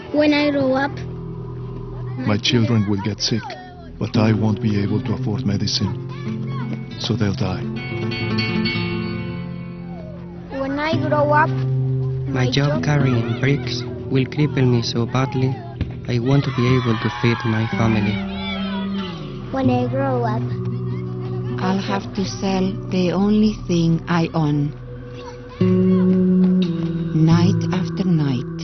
When I grow up, My children will get sick, but I won't be able to afford medicine, so they'll die. when I grow up, My job carrying bricks will cripple me so badly, I want to be able to feed my family. when I grow up, I'll have to sell the only thing I own. Night after night.